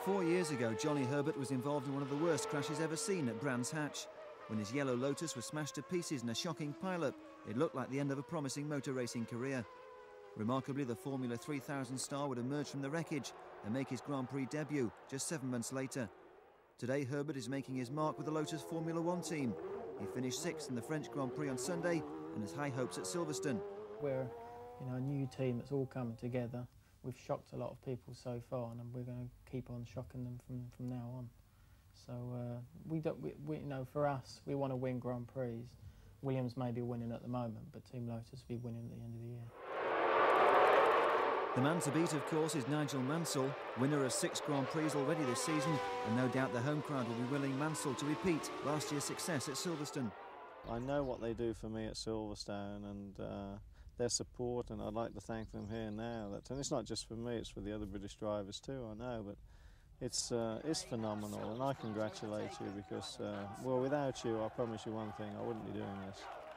4 years ago, Johnny Herbert was involved in one of the worst crashes ever seen at Brands Hatch. When his yellow Lotus was smashed to pieces in a shocking pile-up, it looked like the end of a promising motor racing career. Remarkably, the Formula 3000 star would emerge from the wreckage and make his Grand Prix debut just 7 months later. Today, Herbert is making his mark with the Lotus Formula 1 team. He finished 6th in the French Grand Prix on Sunday and has high hopes at Silverstone. We're a new team that's all coming together. We've shocked a lot of people so far, and we're going to keep on shocking them from now on. So for us, we want to win Grand Prix. Williams may be winning at the moment, but Team Lotus will be winning at the end of the year. The man to beat, of course, is Nigel Mansell, winner of 6 Grand Prix already this season, and no doubt the home crowd will be willing Mansell to repeat last year's success at Silverstone. I know what they do for me at Silverstone and their support, and I'd like to thank them here now. And it's not just for me, it's for the other British drivers too, I know, but it's phenomenal, and I congratulate you because, well, without you, I promise you one thing, I wouldn't be doing this.